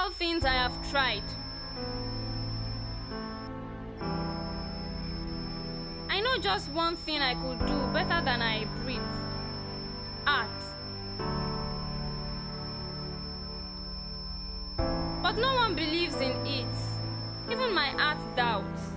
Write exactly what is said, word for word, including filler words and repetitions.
all things I have tried. I know just one thing I could do better than I breathe. Art. But no one believes in it. Even my art doubts.